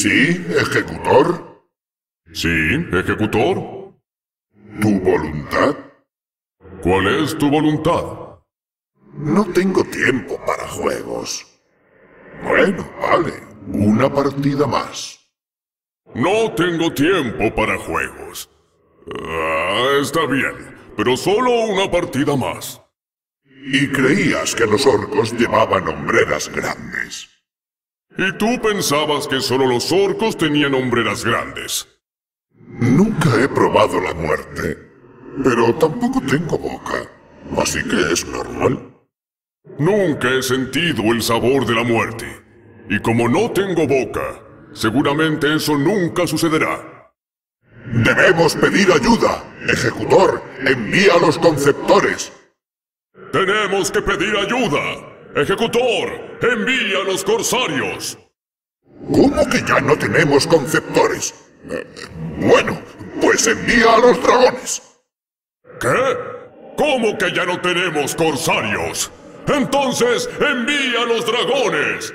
Sí, ejecutor. Sí, ejecutor. ¿Tu voluntad? ¿Cuál es tu voluntad? No tengo tiempo para juegos. Bueno, vale. Una partida más. No tengo tiempo para juegos. Está bien, pero solo una partida más. Y creías que los orcos llevaban hombreras grandes. ¿Y tú pensabas que solo los orcos tenían hombreras grandes? Nunca he probado la muerte, pero tampoco tengo boca, así que es normal. Nunca he sentido el sabor de la muerte. Y como no tengo boca, seguramente eso nunca sucederá. Debemos pedir ayuda. Ejecutor, envía a los conceptores. ¡Tenemos que pedir ayuda! ¡Ejecutor! ¡Envía a los corsarios! ¿Cómo que ya no tenemos conceptores? Bueno, pues envía a los dragones. ¿Qué? ¿Cómo que ya no tenemos corsarios? Entonces, envía a los dragones.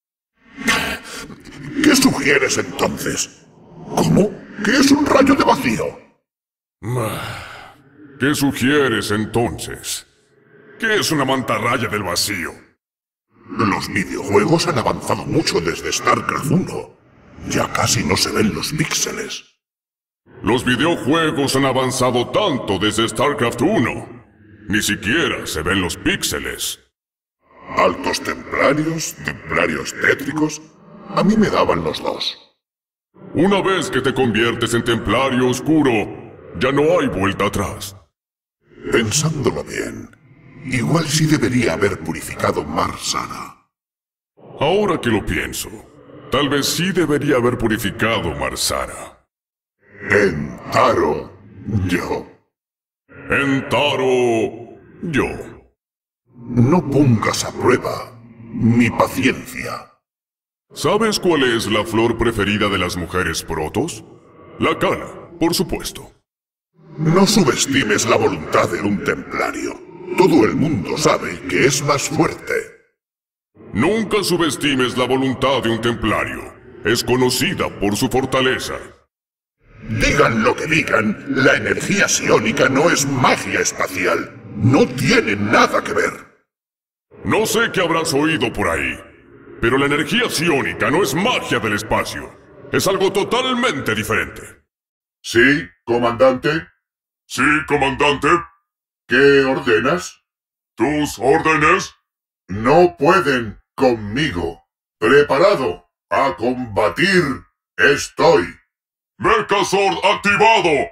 ¿Qué sugieres entonces? ¿Cómo? ¿Qué es un rayo de vacío? ¿Qué sugieres entonces? ¿Qué es una mantarraya del vacío? Los videojuegos han avanzado mucho desde StarCraft 1. Ya casi no se ven los píxeles. Los videojuegos han avanzado tanto desde StarCraft 1. Ni siquiera se ven los píxeles. Altos templarios, templarios tétricos, a mí me daban los dos. Una vez que te conviertes en templario oscuro, ya no hay vuelta atrás. Pensándolo bien, igual sí debería haber purificado Mar-Sara. Ahora que lo pienso, tal vez sí debería haber purificado Mar-Sara. En Taro, yo. En Taro, yo. No pongas a prueba mi paciencia. ¿Sabes cuál es la flor preferida de las mujeres protos? La cana, por supuesto. No subestimes la voluntad de un templario. Todo el mundo sabe que es más fuerte. Nunca subestimes la voluntad de un templario. Es conocida por su fortaleza. Digan lo que digan, la energía psiónica no es magia espacial. No tiene nada que ver. No sé qué habrás oído por ahí, pero la energía psiónica no es magia del espacio. Es algo totalmente diferente. ¿Sí, comandante? Sí, comandante. ¿Qué ordenas? ¿Tus órdenes? No pueden conmigo. Preparado a combatir estoy. Mechazord activado.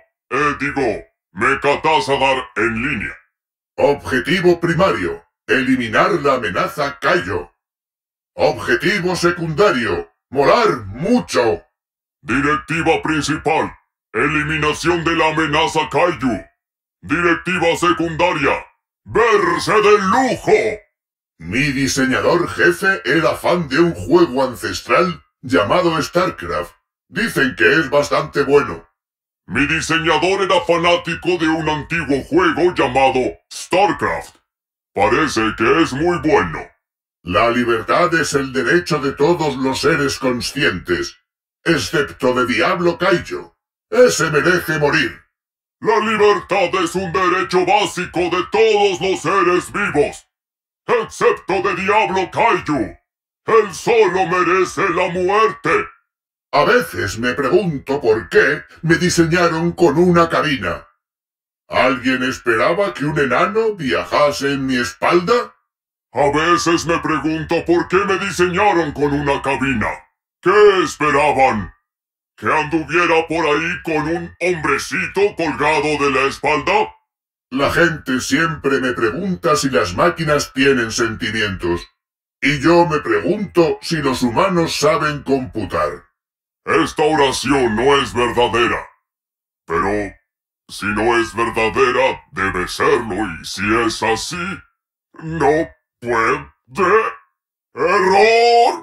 Mechatasadar en línea. Objetivo primario. Eliminar la amenaza Kaio. Objetivo secundario. Molar mucho. Directiva principal. Eliminación de la amenaza Kaiju. Directiva secundaria. Verse de lujo. Mi diseñador jefe era fan de un juego ancestral llamado StarCraft. Dicen que es bastante bueno. Mi diseñador era fanático de un antiguo juego llamado StarCraft. Parece que es muy bueno. La libertad es el derecho de todos los seres conscientes, excepto de Diablo Kaiju. Ese merece morir. La libertad es un derecho básico de todos los seres vivos, excepto de Diablo Kaiju. Él solo merece la muerte. A veces me pregunto por qué me diseñaron con una cabina. ¿Alguien esperaba que un enano viajase en mi espalda? A veces me pregunto por qué me diseñaron con una cabina. ¿Qué esperaban? ¿Que anduviera por ahí con un hombrecito colgado de la espalda? La gente siempre me pregunta si las máquinas tienen sentimientos. Y yo me pregunto si los humanos saben computar. Esta oración no es verdadera. Pero si no es verdadera, debe serlo, y si es así, no puede. ¡Error!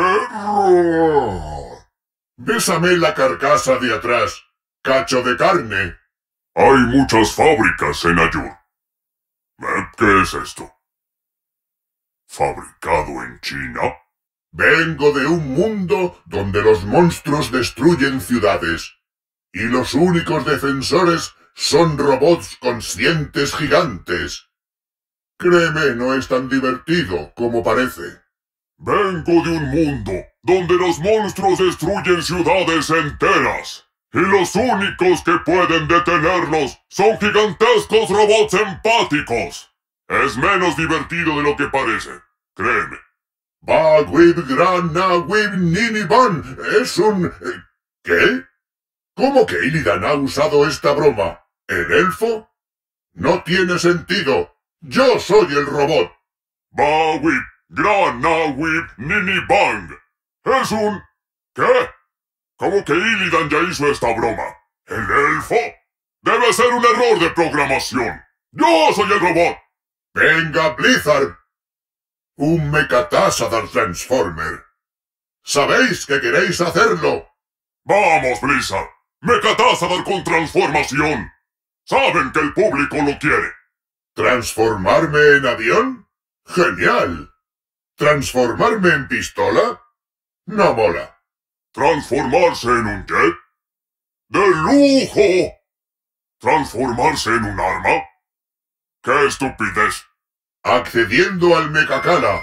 ¡Error! Bésame la carcasa de atrás, cacho de carne. Hay muchas fábricas en Ayur. ¿Qué es esto? ¿Fabricado en China? Vengo de un mundo donde los monstruos destruyen ciudades, y los únicos defensores son robots conscientes gigantes. Créeme, no es tan divertido como parece. Vengo de un mundo donde los monstruos destruyen ciudades enteras, y los únicos que pueden detenerlos son gigantescos robots empáticos. Es menos divertido de lo que parece, créeme. Bagwib Granawib Niniban es un... ¿Qué? ¿Cómo que Illidan ha usado esta broma? ¿El elfo? No tiene sentido. ¡Yo soy el robot! Bagwib Granawib Ninibang. Es un... ¿Qué? ¿Cómo que Illidan ya hizo esta broma? ¿El elfo? Debe ser un error de programación. ¡Yo soy el robot! ¡Venga, Blizzard! Un Mechatasadar Transformer. ¿Sabéis que queréis hacerlo? ¡Vamos, Blizzard! ¡Mechatasadar con transformación! ¡Saben que el público lo quiere! ¿Transformarme en avión? ¡Genial! ¿Transformarme en pistola? No mola. ¿Transformarse en un jet? ¡De lujo! ¿Transformarse en un arma? ¡Qué estupidez! Accediendo al Mechakala.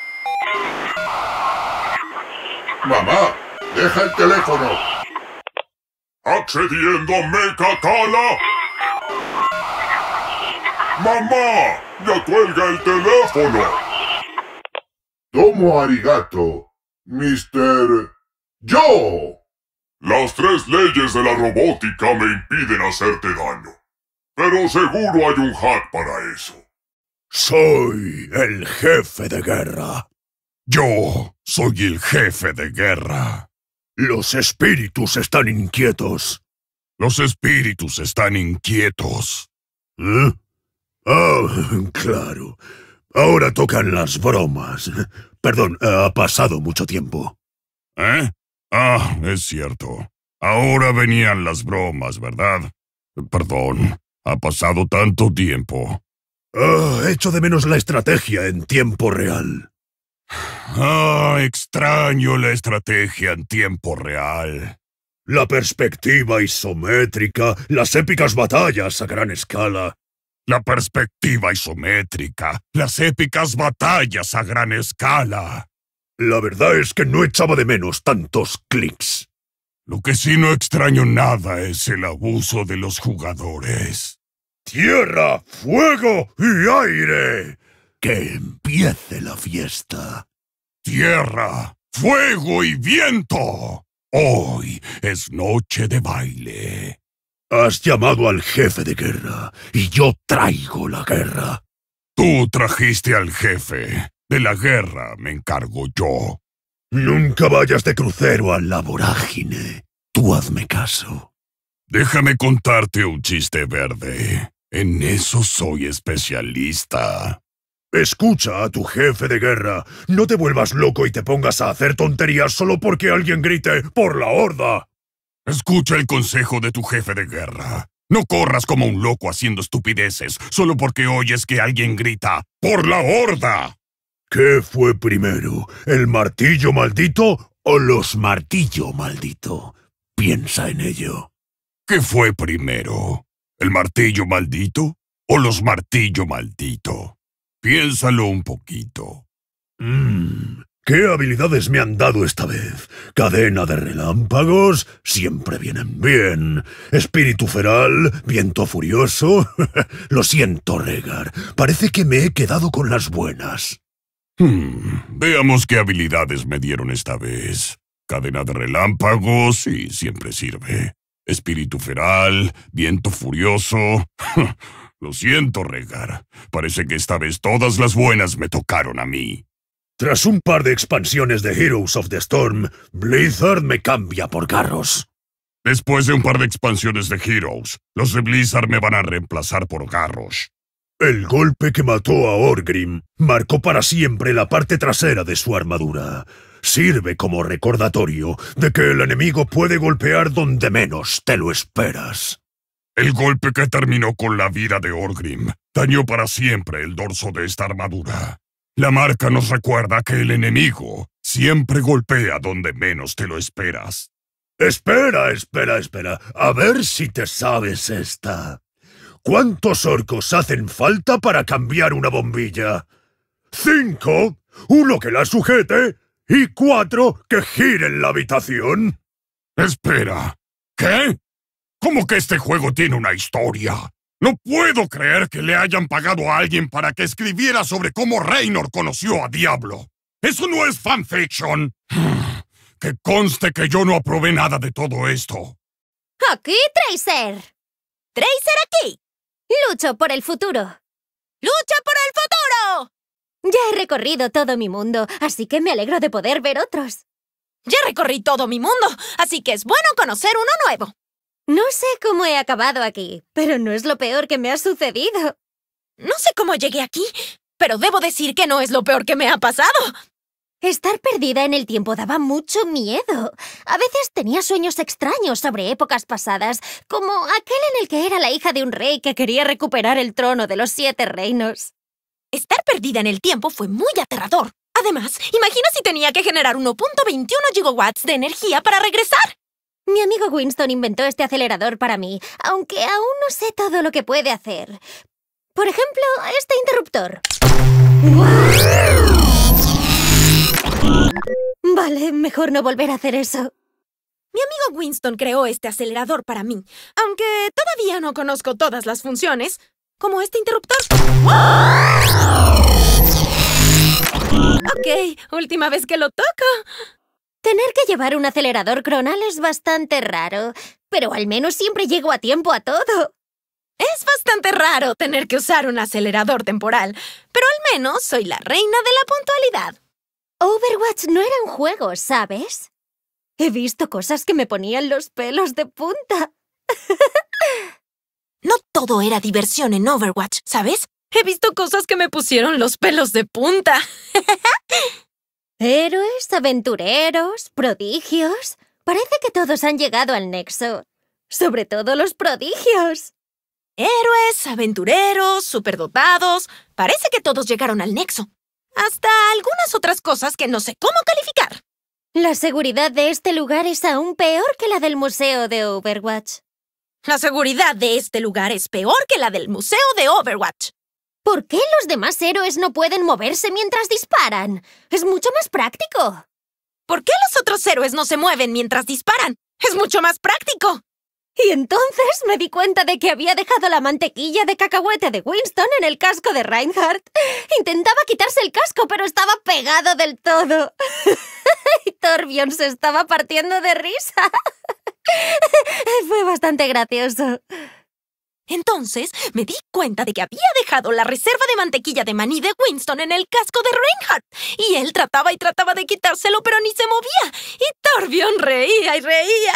Mamá, deja el teléfono. ¡Accediendo a Mechakala! ¡Mamá! ¡Ya cuelga el teléfono! Tomo arigato, Mr. ¡Yo! Las 3 leyes de la robótica me impiden hacerte daño. Pero seguro hay un hack para eso. Soy el jefe de guerra. Yo soy el jefe de guerra. Los espíritus están inquietos. Los espíritus están inquietos. ¿Eh? Ah, claro. Ahora tocan las bromas. Perdón, ha pasado mucho tiempo. ¿Eh? Ah, es cierto. Ahora venían las bromas, ¿verdad? Perdón, ha pasado tanto tiempo. Echo de menos la estrategia en tiempo real. Extraño la estrategia en tiempo real. La perspectiva isométrica, las épicas batallas a gran escala. La perspectiva isométrica, las épicas batallas a gran escala. La verdad es que no echaba de menos tantos clics. Lo que sí no extraño nada es el abuso de los jugadores. ¡Tierra, fuego y aire! ¡Que empiece la fiesta! ¡Tierra, fuego y viento! Hoy es noche de baile. Has llamado al jefe de guerra y yo traigo la guerra. Tú trajiste al jefe. De la guerra me encargo yo. Nunca vayas de crucero a la vorágine. Tú hazme caso. Déjame contarte un chiste verde. En eso soy especialista. Escucha a tu jefe de guerra. No te vuelvas loco y te pongas a hacer tonterías solo porque alguien grite ¡por la horda! Escucha el consejo de tu jefe de guerra. No corras como un loco haciendo estupideces solo porque oyes que alguien grita ¡por la horda! ¿Qué fue primero, el martillo maldito o los martillo maldito? Piensa en ello. ¿Qué fue primero, el martillo maldito o los martillo maldito? Piénsalo un poquito. ¿Qué habilidades me han dado esta vez? Cadena de relámpagos, siempre vienen bien. Espíritu feral, viento furioso. Lo siento, Rehgar. Parece que me he quedado con las buenas. Veamos qué habilidades me dieron esta vez. Cadena de relámpagos, sí, siempre sirve. Espíritu feral, viento furioso. Lo siento, Rehgar. Parece que esta vez todas las buenas me tocaron a mí. Tras un par de expansiones de Heroes of the Storm, Blizzard me cambia por Garros. Después de un par de expansiones de Heroes, los de Blizzard me van a reemplazar por Garros. El golpe que mató a Orgrim marcó para siempre la parte trasera de su armadura. Sirve como recordatorio de que el enemigo puede golpear donde menos te lo esperas. El golpe que terminó con la vida de Orgrim dañó para siempre el dorso de esta armadura. La marca nos recuerda que el enemigo Siempre golpea donde menos te lo esperas. Espera. A ver si te sabes esta. ¿Cuántos orcos hacen falta para cambiar una bombilla? 5, 1 que la sujete y 4 que giren la habitación. Espera, ¿qué? ¿Cómo que este juego tiene una historia? No puedo creer que le hayan pagado a alguien para que escribiera sobre cómo Raynor conoció a Diablo. ¡Eso no es fanfiction! Que conste que yo no aprobé nada de todo esto. ¡Aquí, Tracer! ¡Tracer aquí! Lucho por el futuro. ¡Lucha por el futuro! Ya he recorrido todo mi mundo, así que me alegro de poder ver otros. Ya recorrí todo mi mundo, así que es bueno conocer uno nuevo. No sé cómo he acabado aquí, pero no es lo peor que me ha sucedido. No sé cómo llegué aquí, pero debo decir que no es lo peor que me ha pasado. Estar perdida en el tiempo daba mucho miedo. A veces tenía sueños extraños sobre épocas pasadas, como aquel en el que era la hija de un rey que quería recuperar el trono de los 7 reinos. Estar perdida en el tiempo fue muy aterrador. Además, imagina si tenía que generar 1.21 gigawatts de energía para regresar. Mi amigo Winston inventó este acelerador para mí, aunque aún no sé todo lo que puede hacer. Por ejemplo, este interruptor. Vale, mejor no volver a hacer eso. Mi amigo Winston creó este acelerador para mí, aunque todavía no conozco todas las funciones, como este interruptor. Ok, última vez que lo toco. Tener que llevar un acelerador cronal es bastante raro, pero al menos siempre llego a tiempo a todo. Es bastante raro tener que usar un acelerador temporal, pero al menos soy la reina de la puntualidad. Overwatch no era un juego, ¿sabes? He visto cosas que me ponían los pelos de punta. No todo era diversión en Overwatch, ¿sabes? He visto cosas que me pusieron los pelos de punta. Héroes, aventureros, prodigios. Parece que todos han llegado al Nexo. Sobre todo los prodigios. Héroes, aventureros, superdotados. Parece que todos llegaron al Nexo. Hasta algunas otras cosas que no sé cómo calificar. La seguridad de este lugar es aún peor que la del museo de Overwatch. La seguridad de este lugar es peor que la del museo de Overwatch. ¿Por qué los demás héroes no pueden moverse mientras disparan? Es mucho más práctico. ¿Por qué los otros héroes no se mueven mientras disparan? Es mucho más práctico. Y entonces me di cuenta de que había dejado la mantequilla de cacahuete de Winston en el casco de Reinhardt. Intentaba quitarse el casco, pero estaba pegado del todo. Y Torbjorn se estaba partiendo de risa. Fue bastante gracioso. Entonces me di cuenta de que había dejado la reserva de mantequilla de maní de Winston en el casco de Reinhardt. Y él trataba y trataba de quitárselo, pero ni se movía. Y Torbjorn reía y reía.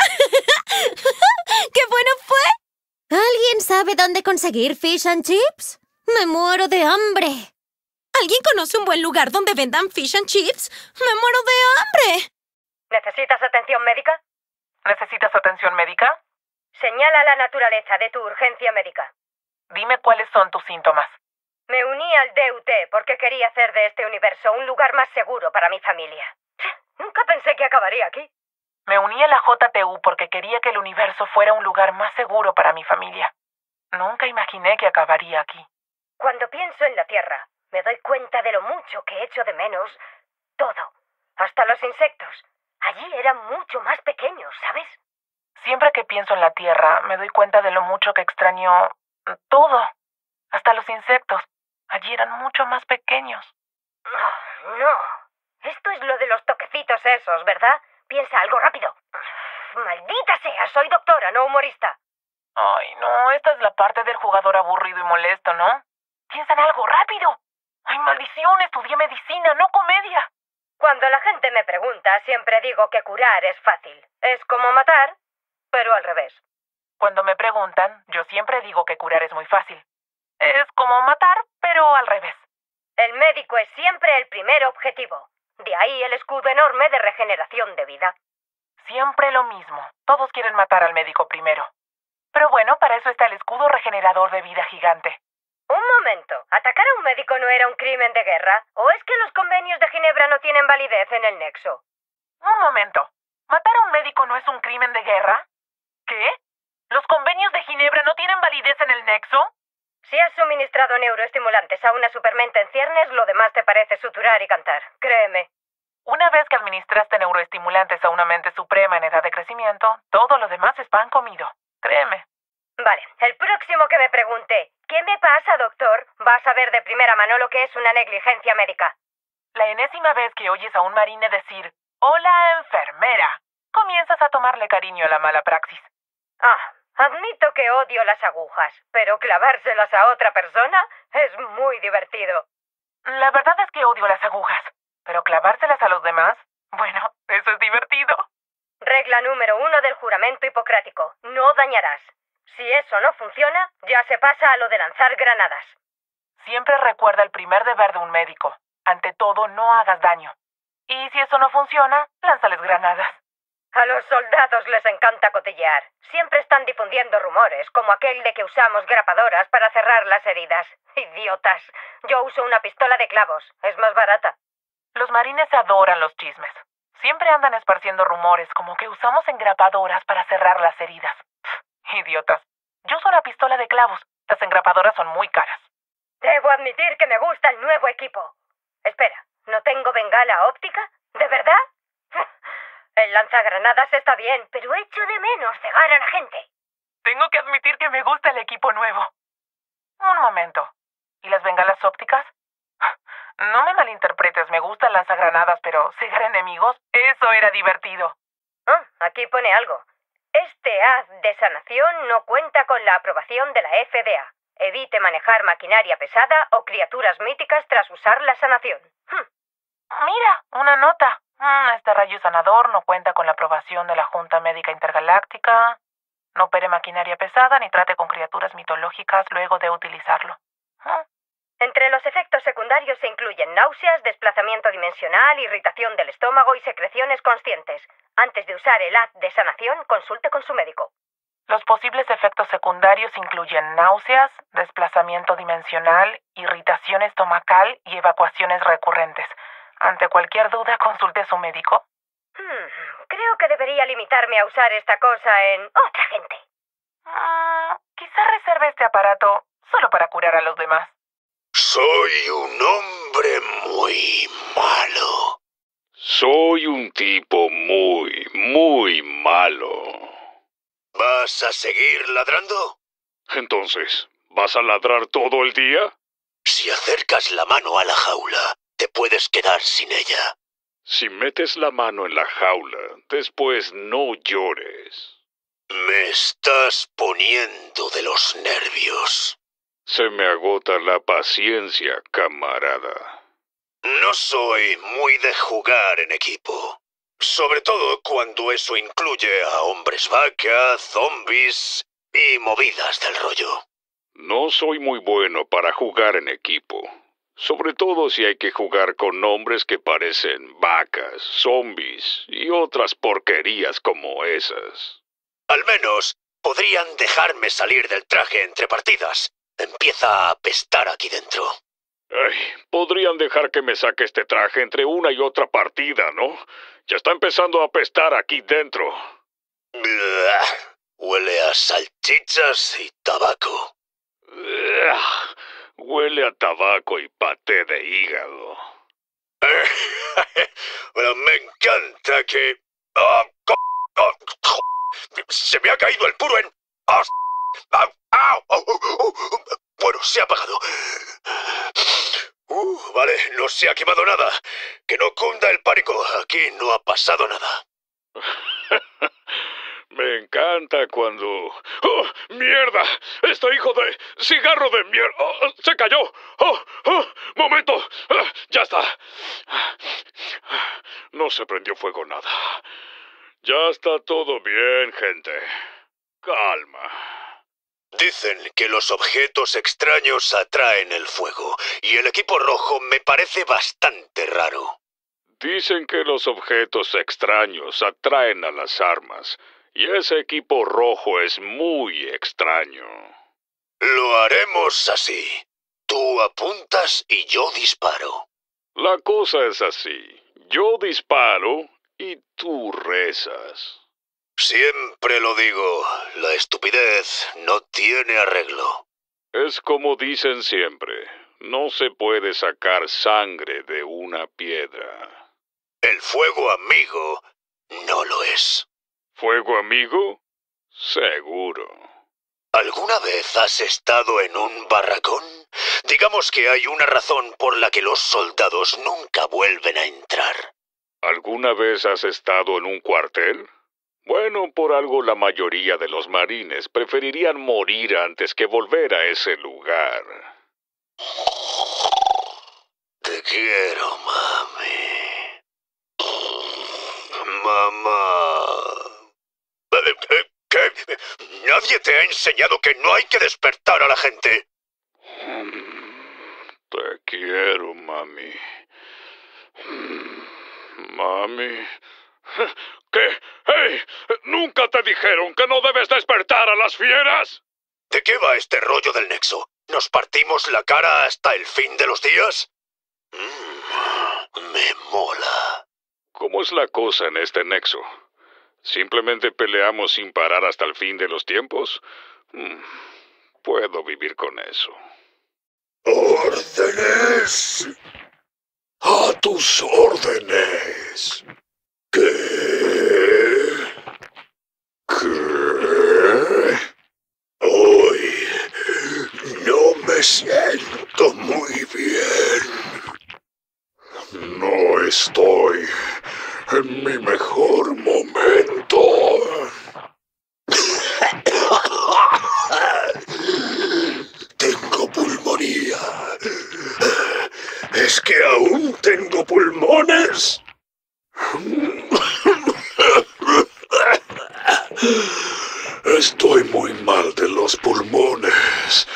¡Qué bueno fue! ¿Alguien sabe dónde conseguir fish and chips? Me muero de hambre. ¿Alguien conoce un buen lugar donde vendan fish and chips? ¡Me muero de hambre! ¿Necesitas atención médica? ¿Necesitas atención médica? Señala la naturaleza de tu urgencia médica. Dime cuáles son tus síntomas. Me uní al DUT porque quería hacer de este universo un lugar más seguro para mi familia. Nunca pensé que acabaría aquí. Me uní a la JTU porque quería que el universo fuera un lugar más seguro para mi familia. Nunca imaginé que acabaría aquí. Cuando pienso en la Tierra, me doy cuenta de lo mucho que echo de menos todo. Hasta los insectos. Allí eran mucho más pequeños, ¿sabes? Siempre que pienso en la Tierra, me doy cuenta de lo mucho que extraño todo. Hasta los insectos. Allí eran mucho más pequeños. Oh, no. Esto es lo de los toquecitos esos, ¿verdad? Piensa algo rápido. Maldita sea, soy doctora, no humorista. Ay, no, esta es la parte del jugador aburrido y molesto, ¿no? Piensa en algo rápido. Ay, maldición, estudié medicina, no comedia. Cuando la gente me pregunta, siempre digo que curar es fácil. Es como matar, pero al revés. Cuando me preguntan, yo siempre digo que curar es muy fácil. Es como matar, pero al revés. El médico es siempre el primer objetivo. De ahí el escudo enorme de regeneración de vida. Siempre lo mismo. Todos quieren matar al médico primero. Pero bueno, para eso está el escudo regenerador de vida gigante. Un momento. ¿Atacar a un médico no era un crimen de guerra? ¿O es que los convenios de Ginebra no tienen validez en el nexo? Un momento. ¿Matar a un médico no es un crimen de guerra? ¿Qué? ¿Los convenios de Ginebra no tienen validez en el nexo? Si has suministrado neuroestimulantes a una supermente en ciernes, lo demás te parece suturar y cantar. Créeme. Una vez que administraste neuroestimulantes a una mente suprema en edad de crecimiento, todo lo demás es pan comido. Créeme. Vale, el próximo que me pregunte, ¿qué me pasa, doctor? Vas a ver de primera mano lo que es una negligencia médica. La enésima vez que oyes a un marine decir, «Hola, enfermera», comienzas a tomarle cariño a la mala praxis. Admito que odio las agujas, pero clavárselas a otra persona es muy divertido. La verdad es que odio las agujas, pero clavárselas a los demás, bueno, eso es divertido. Regla número 1 del juramento hipocrático, no dañarás. Si eso no funciona, ya se pasa a lo de lanzar granadas. Siempre recuerda el primer deber de un médico. Ante todo, no hagas daño. Y si eso no funciona, lánzales granadas. A los soldados les encanta cotillear. Siempre están difundiendo rumores, como aquel de que usamos grapadoras para cerrar las heridas. Idiotas. Yo uso una pistola de clavos. Es más barata. Los marines adoran los chismes. Siempre andan esparciendo rumores, como que usamos engrapadoras para cerrar las heridas. Idiotas. Yo uso una pistola de clavos. Las engrapadoras son muy caras. Debo admitir que me gusta el nuevo equipo. Espera, ¿no tengo bengala óptica? ¿De verdad? El lanzagranadas está bien, pero echo de menos cegar a la gente. Tengo que admitir que me gusta el equipo nuevo. Un momento. ¿Y las bengalas ópticas? No me malinterpretes, me gusta el lanzagranadas, pero cegar enemigos, eso era divertido. Aquí pone algo. Este haz de sanación no cuenta con la aprobación de la FDA. Evite manejar maquinaria pesada o criaturas míticas tras usar la sanación. Mira, una nota. Este rayo sanador no cuenta con la aprobación de la Junta Médica Intergaláctica. No opere maquinaria pesada ni trate con criaturas mitológicas luego de utilizarlo. Entre los efectos secundarios se incluyen náuseas, desplazamiento dimensional, irritación del estómago y secreciones conscientes. Antes de usar el haz de sanación, consulte con su médico. Los posibles efectos secundarios incluyen náuseas, desplazamiento dimensional, irritación estomacal y evacuaciones recurrentes. Ante cualquier duda, consulte a su médico. Creo que debería limitarme a usar esta cosa en otra gente. Quizá reserve este aparato solo para curar a los demás. Soy un hombre muy malo. Soy un tipo muy malo. ¿Vas a seguir ladrando? Entonces, ¿vas a ladrar todo el día? Si acercas la mano a la jaula, te puedes quedar sin ella. Si metes la mano en la jaula, después no llores. Me estás poniendo de los nervios. Se me agota la paciencia, camarada. No soy muy de jugar en equipo. Sobre todo cuando eso incluye a hombres vaca, zombies y movidas del rollo. No soy muy bueno para jugar en equipo. Sobre todo si hay que jugar con hombres que parecen vacas, zombies y otras porquerías como esas. Al menos podrían dejarme salir del traje entre partidas. Empieza a apestar aquí dentro. Podrían dejar que me saque este traje entre una y otra partida, ¿no? Ya está empezando a apestar aquí dentro. Huele a salchichas y tabaco. Huele a tabaco y paté de hígado. Bueno, me encanta que... Se me ha caído el puro en... Bueno, se ha apagado. Vale, no se ha quemado nada. Que no cunda el pánico. Aquí no ha pasado nada. Me encanta cuando... ¡Oh, mierda! ¡Este hijo de... cigarro de mierda! Oh, ¡se cayó! ¡Momento! ¡Ya está! No se prendió fuego nada. Ya está todo bien, gente. Calma. Dicen que los objetos extraños atraen el fuego, y el equipo rojo me parece bastante raro. Dicen que los objetos extraños atraen a las armas, y ese equipo rojo es muy extraño. Lo haremos así. Tú apuntas y yo disparo. La cosa es así. Yo disparo y tú rezas. Siempre lo digo, la estupidez no tiene arreglo. Es como dicen siempre, no se puede sacar sangre de una piedra. El fuego amigo no lo es. ¿Fuego amigo? Seguro. ¿Alguna vez has estado en un barracón? Digamos que hay una razón por la que los soldados nunca vuelven a entrar. ¿Alguna vez has estado en un cuartel? Bueno, por algo la mayoría de los marines preferirían morir antes que volver a ese lugar. Te quiero, mami. Mamá. ¿Qué? ¿Nadie te ha enseñado que no hay que despertar a la gente? Te quiero, mami. Mami. ¿Qué? ¡Hey! ¿Nunca te dijeron que no debes despertar a las fieras? ¿De qué va este rollo del nexo? ¿Nos partimos la cara hasta el fin de los días? Me mola. ¿Cómo es la cosa en este nexo? ¿Simplemente peleamos sin parar hasta el fin de los tiempos? Puedo vivir con eso. ¡Órdenes! ¡A tus órdenes! ¿Qué? Hoy no me siento muy bien. No estoy en mi mejor momento. Tengo pulmonía. ¿Es que aún tengo pulmones? Estoy muy mal de los pulmones.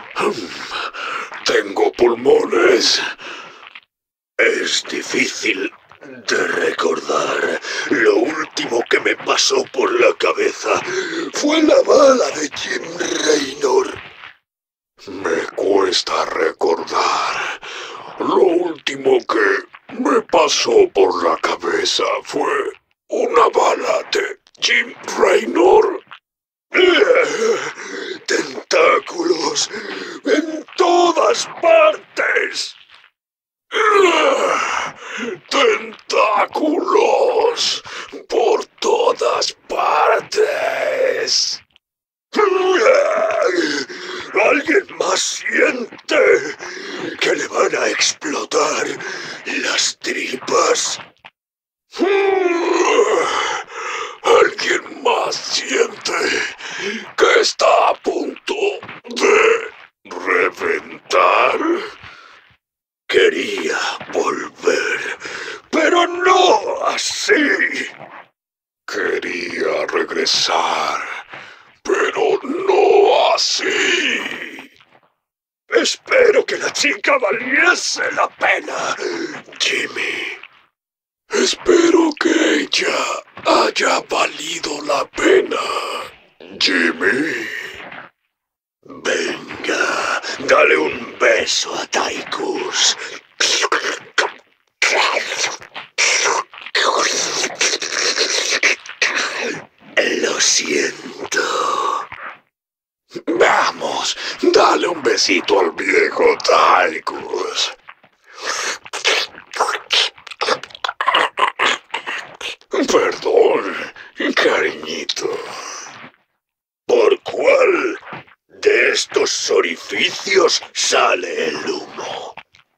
Tengo pulmones. Es difícil de recordar. Lo último que me pasó por la cabeza fue la bala de Jim Raynor. Me cuesta recordar. Lo último que me pasó por la cabeza fue una bala de Jim Raynor. Tentáculos en todas partes. Tentáculos por todas partes. ¿Alguien más siente que le van a explotar las tripas? ¿Alguien más siente que está a punto de reventar? Quería volver, pero no así. Quería regresar, pero no así. Espero que la chica valiese la pena, Jimmy. Espero que ella haya valido la pena, Jimmy. Venga, dale un beso a Tychus. Lo siento. Vamos, dale un besito al viejo Tychus. Perdón, cariñito. ¿Por cuál de estos orificios sale el humo?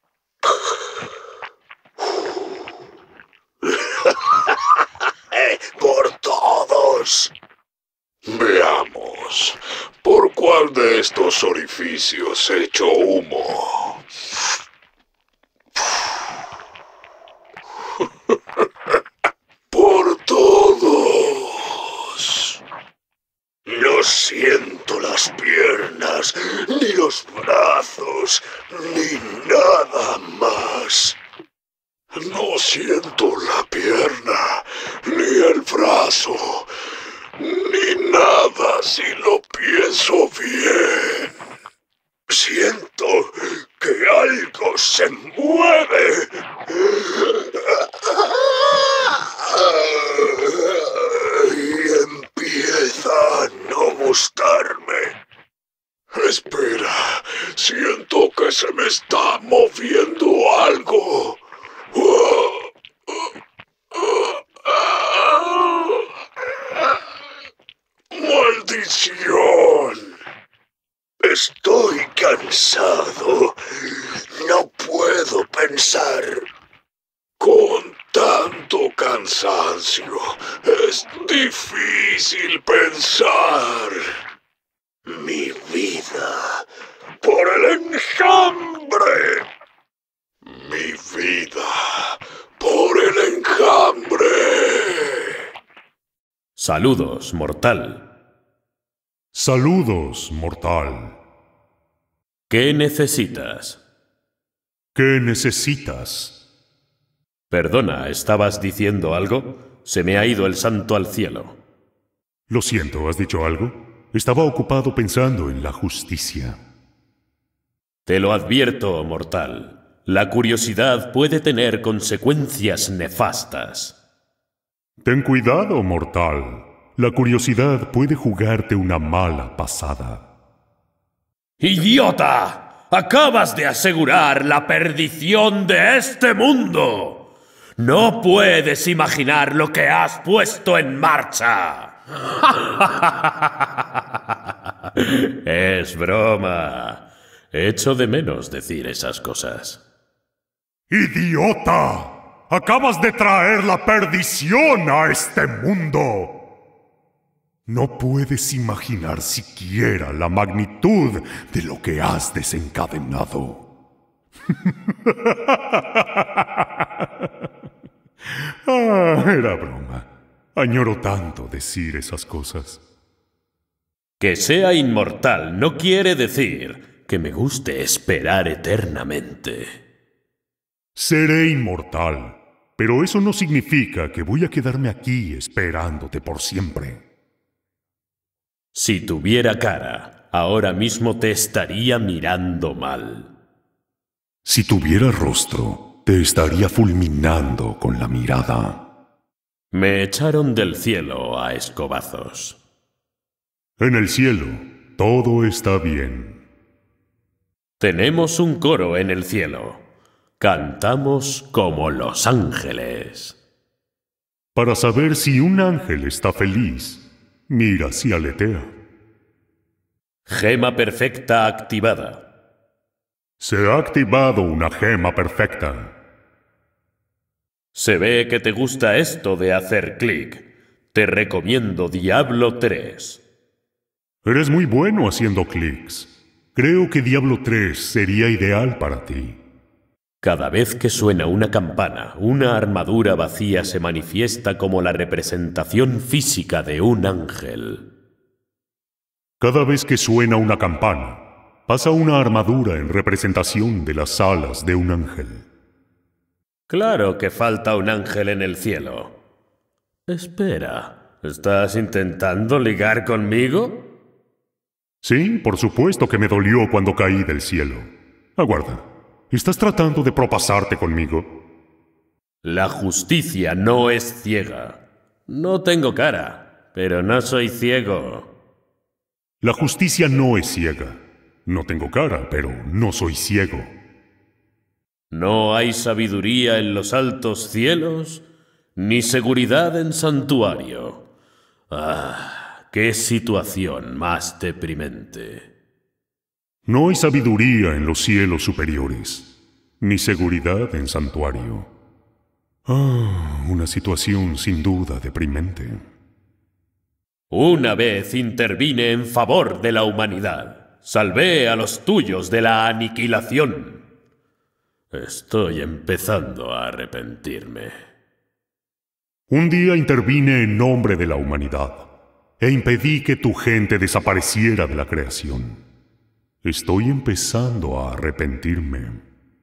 Por todos. Veamos, ¿por cuál de estos orificios echo humo? Por todos. No siento las piernas, ni los brazos, ni nada más. No siento la pierna, ni el brazo, ni nada si lo pienso bien. Siento está moviendo algo. ¡Maldición! Estoy cansado. No puedo pensar. Con tanto cansancio, es difícil pensar. Mi vida por el enjambre. Mi vida por el enjambre. Saludos, mortal. Saludos, mortal. ¿Qué necesitas? ¿Qué necesitas? Perdona, ¿estabas diciendo algo? Se me ha ido el santo al cielo. Lo siento, ¿has dicho algo? Estaba ocupado pensando en la justicia. Te lo advierto, mortal. La curiosidad puede tener consecuencias nefastas. Ten cuidado, mortal. La curiosidad puede jugarte una mala pasada. ¡Idiota! Acabas de asegurar la perdición de este mundo. No puedes imaginar lo que has puesto en marcha. Es broma. Echo de menos decir esas cosas. ¡Idiota! ¡Acabas de traer la perdición a este mundo! No puedes imaginar siquiera la magnitud de lo que has desencadenado. Era broma. Añoro tanto decir esas cosas. Que sea inmortal no quiere decir que me guste esperar eternamente. Seré inmortal, pero eso no significa que voy a quedarme aquí esperándote por siempre. Si tuviera cara, ahora mismo te estaría mirando mal. Si tuviera rostro, te estaría fulminando con la mirada. Me echaron del cielo a escobazos. En el cielo, todo está bien. Tenemos un coro en el cielo. Cantamos como los ángeles. Para saber si un ángel está feliz, mira si aletea. Gema perfecta activada. Se ha activado una gema perfecta. Se ve que te gusta esto de hacer clic. Te recomiendo Diablo 3. Eres muy bueno haciendo clics. Creo que Diablo 3 sería ideal para ti. Cada vez que suena una campana, una armadura vacía se manifiesta como la representación física de un ángel. Cada vez que suena una campana, pasa una armadura en representación de las alas de un ángel. Claro que falta un ángel en el cielo. Espera, ¿estás intentando ligar conmigo? Sí, por supuesto que me dolió cuando caí del cielo. Aguarda, ¿estás tratando de propasarte conmigo? La justicia no es ciega. No tengo cara, pero no soy ciego. La justicia no es ciega. No tengo cara, pero no soy ciego. No hay sabiduría en los altos cielos, ni seguridad en santuario. ¡Ah! ¡Qué situación más deprimente! No hay sabiduría en los cielos superiores, ni seguridad en santuario. Ah, una situación sin duda deprimente. Una vez intervine en favor de la humanidad. Salvé a los tuyos de la aniquilación. Estoy empezando a arrepentirme. Un día intervine en nombre de la humanidad e impedí que tu gente desapareciera de la creación. Estoy empezando a arrepentirme.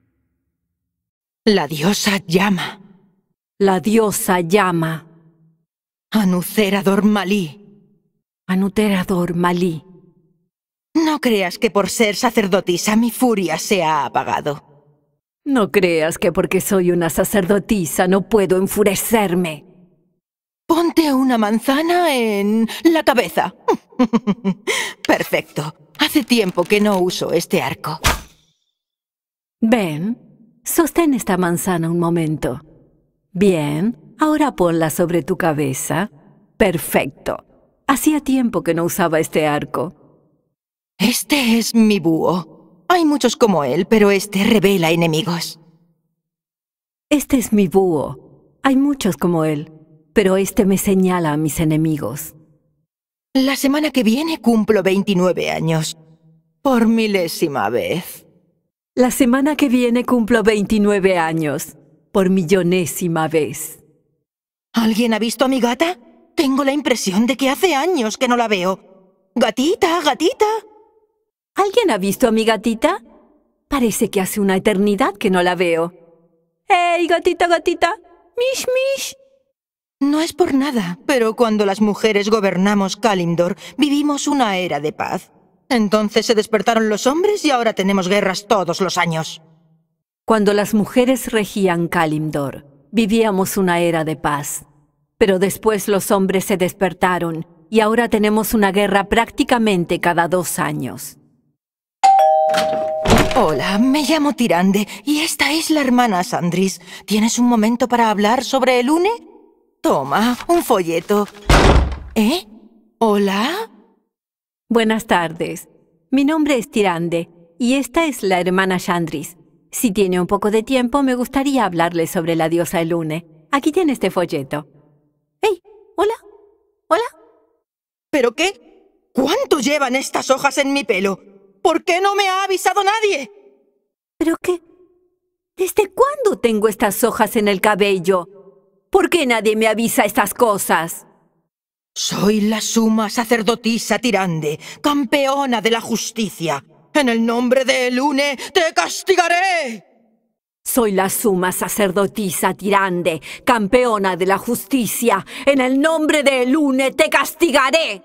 La diosa llama. La diosa llama. Anucerador Malí. Anuterador Malí. No creas que por ser sacerdotisa mi furia se ha apagado. No creas que porque soy una sacerdotisa no puedo enfurecerme. Ponte una manzana en la cabeza. Perfecto. Hace tiempo que no uso este arco. Ven, sostén esta manzana un momento. Bien, ahora ponla sobre tu cabeza. Perfecto. Hacía tiempo que no usaba este arco. Este es mi búho. Hay muchos como él, pero este revela enemigos. Este es mi búho. Hay muchos como él, pero este me señala a mis enemigos. La semana que viene cumplo 29 años. Por milésima vez. La semana que viene cumplo 29 años. Por millonésima vez. ¿Alguien ha visto a mi gata? Tengo la impresión de que hace años que no la veo. ¡Gatita, gatita! ¿Alguien ha visto a mi gatita? Parece que hace una eternidad que no la veo. ¡Hey, gatita, gatita! ¡Mish, mish! No es por nada, pero cuando las mujeres gobernamos Kalimdor, vivimos una era de paz. Entonces se despertaron los hombres y ahora tenemos guerras todos los años. Cuando las mujeres regían Kalimdor, vivíamos una era de paz. Pero después los hombres se despertaron y ahora tenemos una guerra prácticamente cada 2 años. Hola, me llamo Tirande y esta es la hermana Sandris. ¿Tienes un momento para hablar sobre el UNE? Toma, un folleto. ¿Eh? ¿Hola? Buenas tardes. Mi nombre es Tirande y esta es la hermana Sandris. Si tiene un poco de tiempo, me gustaría hablarle sobre la diosa Elune. Aquí tiene este folleto. ¡Hey! ¿Hola? ¿Hola? ¿Pero qué? ¿Cuánto llevan estas hojas en mi pelo? ¿Por qué no me ha avisado nadie? ¿Pero qué? ¿Desde cuándo tengo estas hojas en el cabello? ¿Por qué nadie me avisa estas cosas? Soy la suma sacerdotisa Tirande, campeona de la justicia. En el nombre de Elune te castigaré. Soy la suma sacerdotisa Tirande, campeona de la justicia. En el nombre de Elune te castigaré.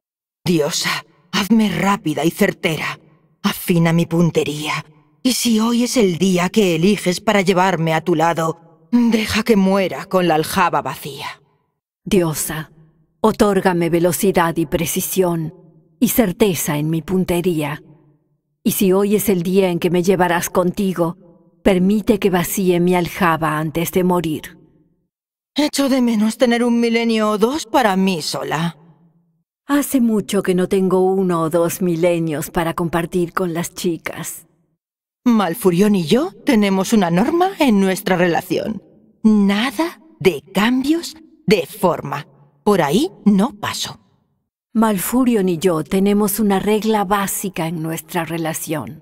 Diosa, hazme rápida y certera. Afina mi puntería. Y si hoy es el día que eliges para llevarme a tu lado, deja que muera con la aljaba vacía. Diosa, otórgame velocidad y precisión, y certeza en mi puntería. Y si hoy es el día en que me llevarás contigo, permite que vacíe mi aljaba antes de morir. Echo de menos tener 1 milenio o 2 para mí sola. Hace mucho que no tengo 1 o 2 milenios para compartir con las chicas. Malfurión y yo tenemos una norma en nuestra relación. Nada de cambios de forma. Por ahí no paso. Malfurion y yo tenemos una regla básica en nuestra relación.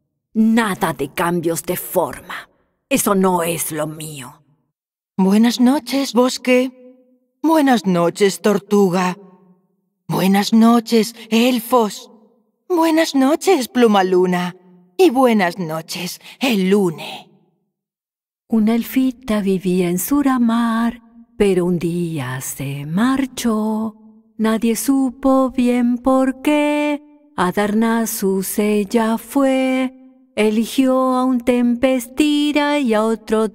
Nada de cambios de forma. Eso no es lo mío. Buenas noches, bosque. Buenas noches, tortuga. Buenas noches, elfos. Buenas noches, plumaluna. Y buenas noches, Elune. Una elfita vivía en Suramar, pero un día se marchó. Nadie supo bien por qué. A Darnassus ella fue. Eligió a un tempestira y a otro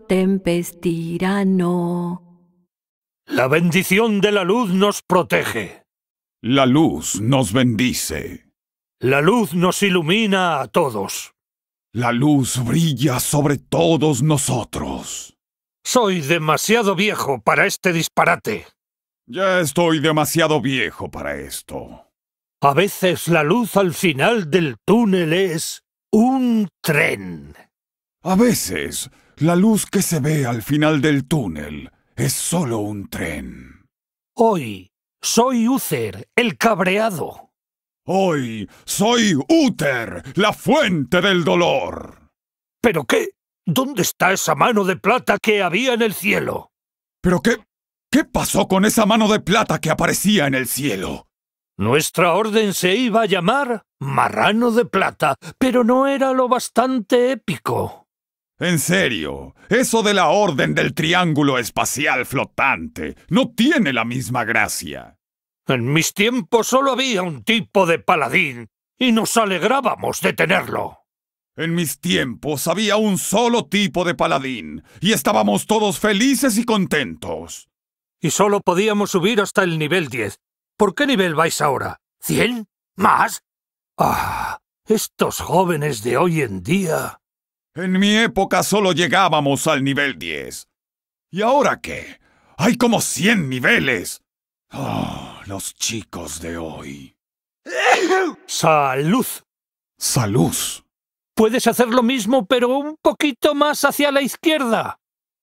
tempestirano. La bendición de la luz nos protege. La luz nos bendice. La luz nos ilumina a todos. La luz brilla sobre todos nosotros. Soy demasiado viejo para este disparate. Ya estoy demasiado viejo para esto. A veces la luz al final del túnel es un tren. A veces la luz que se ve al final del túnel es solo un tren. Hoy soy Uther, el cabreado. Hoy soy Uther, la fuente del dolor. ¿Pero qué? ¿Dónde está esa mano de plata que había en el cielo? ¿Pero qué pasó con esa mano de plata que aparecía en el cielo? Nuestra orden se iba a llamar Marrano de Plata, pero no era lo bastante épico. En serio, eso de la orden del triángulo espacial flotante no tiene la misma gracia. En mis tiempos solo había un tipo de paladín, y nos alegrábamos de tenerlo. En mis tiempos había un solo tipo de paladín, y estábamos todos felices y contentos. Y solo podíamos subir hasta el nivel 10. ¿Por qué nivel vais ahora? ¿100? ¿Más? Ah, estos jóvenes de hoy en día... En mi época solo llegábamos al nivel 10. ¿Y ahora qué? ¡Hay como 100 niveles! Oh, los chicos de hoy. ¡Salud! ¡Salud! Puedes hacer lo mismo, pero un poquito más hacia la izquierda.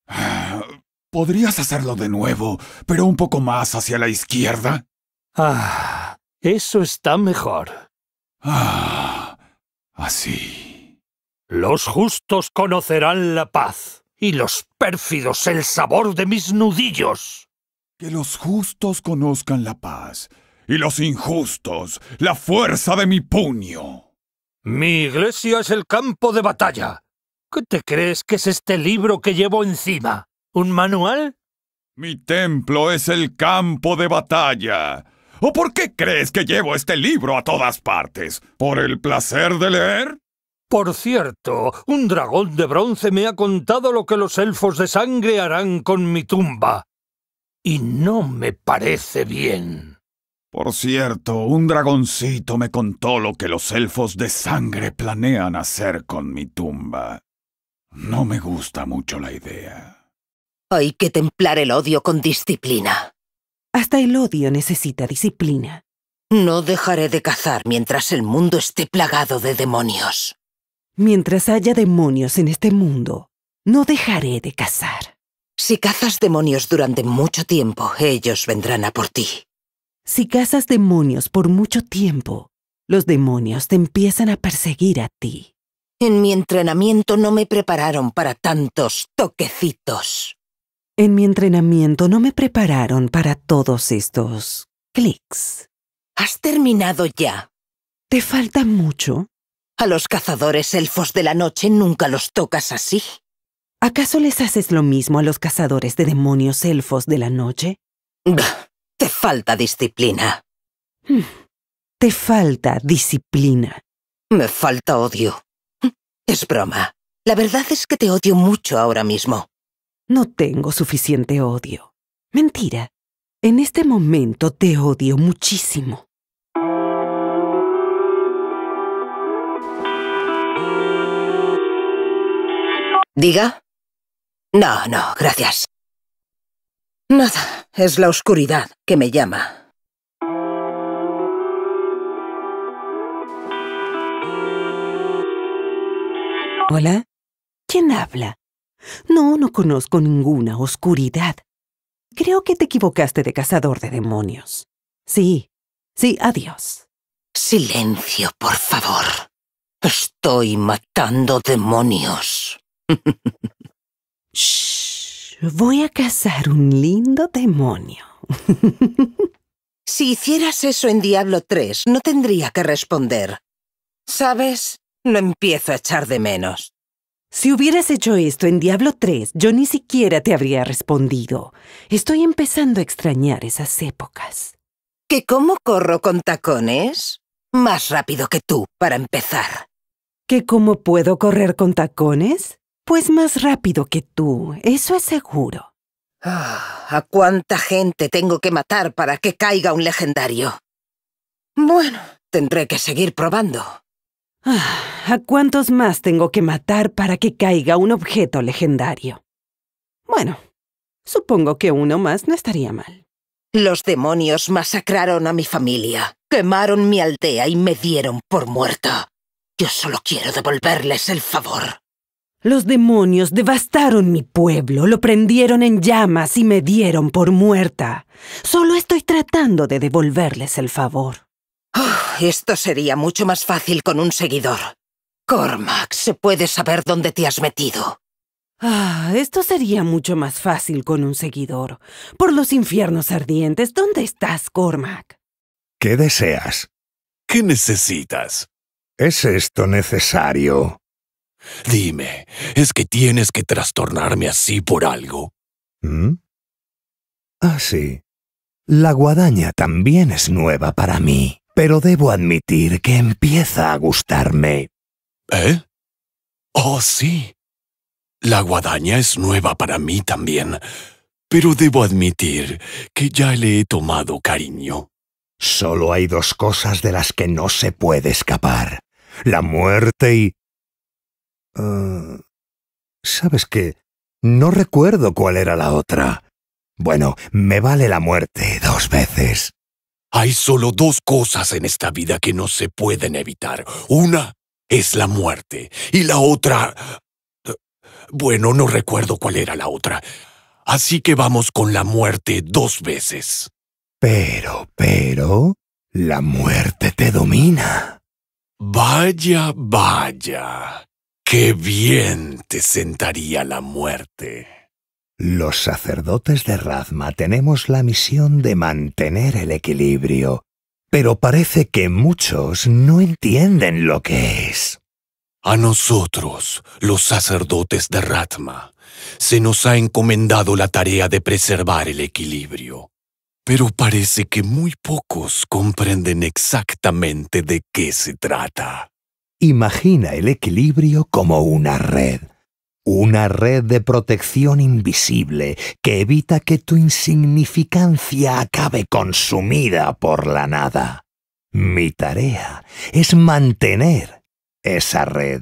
¿Podrías hacerlo de nuevo, pero un poco más hacia la izquierda? Ah, eso está mejor. Ah, así. Los justos conocerán la paz, y los pérfidos el sabor de mis nudillos. Que los justos conozcan la paz, y los injustos la fuerza de mi puño. Mi iglesia es el campo de batalla. ¿Qué te crees que es este libro que llevo encima? ¿Un manual? Mi templo es el campo de batalla. ¿O por qué crees que llevo este libro a todas partes? ¿Por el placer de leer? Por cierto, un dragón de bronce me ha contado lo que los elfos de sangre harán con mi tumba. Y no me parece bien. Por cierto, un dragoncito me contó lo que los elfos de sangre planean hacer con mi tumba. No me gusta mucho la idea. Hay que templar el odio con disciplina. Hasta el odio necesita disciplina. No dejaré de cazar mientras el mundo esté plagado de demonios. Mientras haya demonios en este mundo, no dejaré de cazar. Si cazas demonios durante mucho tiempo, ellos vendrán a por ti. Si cazas demonios por mucho tiempo, los demonios te empiezan a perseguir a ti. En mi entrenamiento no me prepararon para tantos toquecitos. En mi entrenamiento no me prepararon para todos estos clics. ¿Has terminado ya? ¿Te falta mucho? A los cazadores elfos de la noche nunca los tocas así. ¿Acaso les haces lo mismo a los cazadores de demonios elfos de la noche? Te falta disciplina. Te falta disciplina. Me falta odio. Es broma. La verdad es que te odio mucho ahora mismo. No tengo suficiente odio. Mentira. En este momento te odio muchísimo. ¿Diga? No, gracias. Nada, es la oscuridad que me llama. ¿Hola? ¿Quién habla? No conozco ninguna oscuridad. Creo que te equivocaste de cazador de demonios. Sí, adiós. Silencio, por favor. Estoy matando demonios. Shh, voy a cazar un lindo demonio. Si hicieras eso en Diablo 3, no tendría que responder. ¿Sabes? Lo empiezo a echar de menos. Si hubieras hecho esto en Diablo 3, yo ni siquiera te habría respondido. Estoy empezando a extrañar esas épocas. ¿Que cómo corro con tacones? Más rápido que tú, para empezar. ¿Que cómo puedo correr con tacones? Pues más rápido que tú, eso es seguro. ¿A cuánta gente tengo que matar para que caiga un legendario? Bueno, tendré que seguir probando. ¿A cuántos más tengo que matar para que caiga un objeto legendario? Bueno, supongo que uno más no estaría mal. Los demonios masacraron a mi familia, quemaron mi aldea y me dieron por muerta. Yo solo quiero devolverles el favor. Los demonios devastaron mi pueblo, lo prendieron en llamas y me dieron por muerta. Solo estoy tratando de devolverles el favor. Esto sería mucho más fácil con un seguidor. Cormac, ¿se puede saber dónde te has metido? Esto sería mucho más fácil con un seguidor. Por los infiernos ardientes, ¿dónde estás, Cormac? ¿Qué deseas? ¿Qué necesitas? ¿Es esto necesario? Dime, ¿es que tienes que trastornarme así por algo? Sí. La guadaña también es nueva para mí, pero debo admitir que empieza a gustarme. ¿Eh? Oh, sí. La guadaña es nueva para mí también, pero debo admitir que ya le he tomado cariño. Solo hay dos cosas de las que no se puede escapar: la muerte y... ¿Sabes qué? No recuerdo cuál era la otra. Bueno, me vale la muerte 2 veces. Hay solo 2 cosas en esta vida que no se pueden evitar. Una es la muerte y la otra... Bueno, no recuerdo cuál era la otra. Así que vamos con la muerte 2 veces. Pero, la muerte te domina. Vaya, vaya. Qué bien te sentaría la muerte. Los sacerdotes de Rathma tenemos la misión de mantener el equilibrio, pero parece que muchos no entienden lo que es. A nosotros, los sacerdotes de Rathma, se nos ha encomendado la tarea de preservar el equilibrio. Pero parece que muy pocos comprenden exactamente de qué se trata. Imagina el equilibrio como una red de protección invisible que evita que tu insignificancia acabe consumida por la nada. Mi tarea es mantener esa red.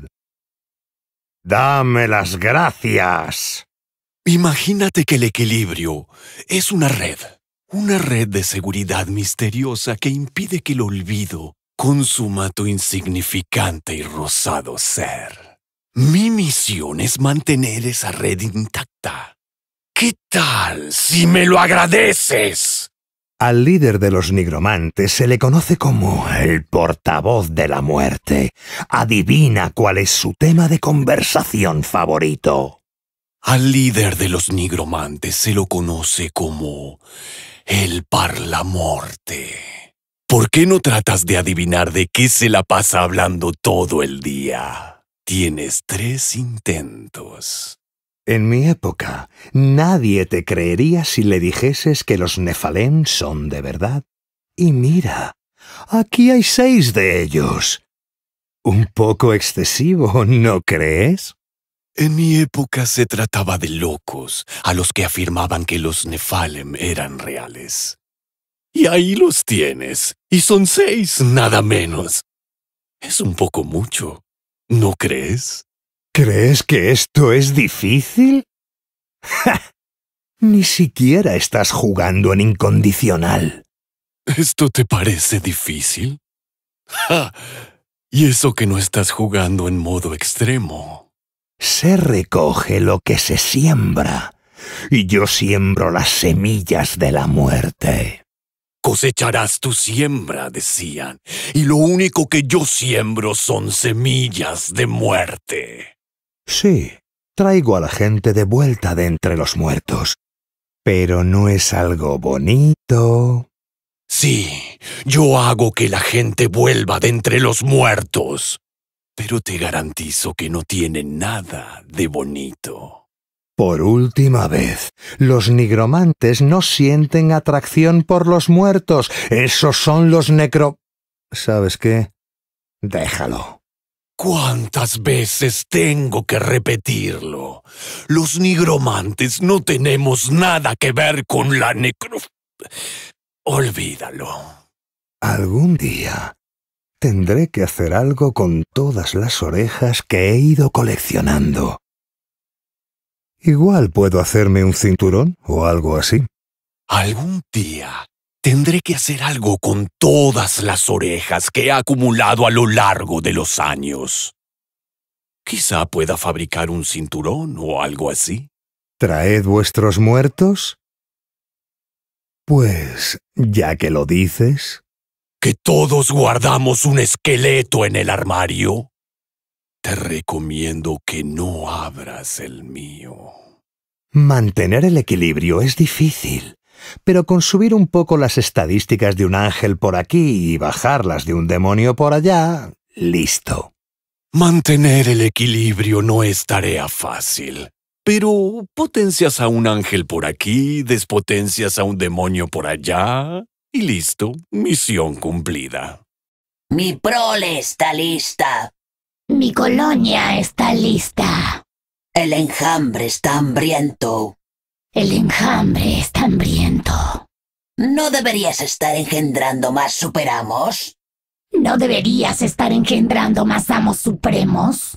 ¡Dame las gracias! Imagínate que el equilibrio es una red de seguridad misteriosa que impide que el olvido consuma tu insignificante y rosado ser. Mi misión es mantener esa red intacta. ¿Qué tal si me lo agradeces? Al líder de los nigromantes se le conoce como el portavoz de la muerte. Adivina cuál es su tema de conversación favorito. Al líder de los nigromantes se lo conoce como el Parlamorte. ¿Por qué no tratas de adivinar de qué se la pasa hablando todo el día? Tienes 3 intentos. En mi época, nadie te creería si le dijeses que los Nephalem son de verdad. Y mira, aquí hay 6 de ellos. Un poco excesivo, ¿no crees? En mi época se trataba de locos, a los que afirmaban que los Nephalem eran reales. Y ahí los tienes, y son 6, nada menos. Es un poco mucho, ¿no crees? ¿Crees que esto es difícil? ¡Ja! Ni siquiera estás jugando en incondicional. ¿Esto te parece difícil? ¡Ja! Y eso que no estás jugando en modo extremo. Se recoge lo que se siembra, y yo siembro las semillas de la muerte. Cosecharás tu siembra, decían, y lo único que yo siembro son semillas de muerte. Sí, traigo a la gente de vuelta de entre los muertos. Pero no es algo bonito. Sí, yo hago que la gente vuelva de entre los muertos. Pero te garantizo que no tiene nada de bonito. Por última vez, los nigromantes no sienten atracción por los muertos. Esos son los necro... ¿Sabes qué? Déjalo. ¿Cuántas veces tengo que repetirlo? Los nigromantes no tenemos nada que ver con la necro... Olvídalo. Algún día tendré que hacer algo con todas las orejas que he ido coleccionando. Igual puedo hacerme un cinturón o algo así. Algún día tendré que hacer algo con todas las orejas que he acumulado a lo largo de los años. Quizá pueda fabricar un cinturón o algo así. ¿Traed vuestros muertos? Pues, ya que lo dices... ¿Que todos guardamos un esqueleto en el armario? Te recomiendo que no abras el mío. Mantener el equilibrio es difícil, pero con subir un poco las estadísticas de un ángel por aquí y bajarlas de un demonio por allá, listo. Mantener el equilibrio no es tarea fácil, pero potencias a un ángel por aquí, despotencias a un demonio por allá, y listo, misión cumplida. Mi prole está lista. Mi colonia está lista. El enjambre está hambriento. El enjambre está hambriento. ¿No deberías estar engendrando más superamos? ¿No deberías estar engendrando más amos supremos?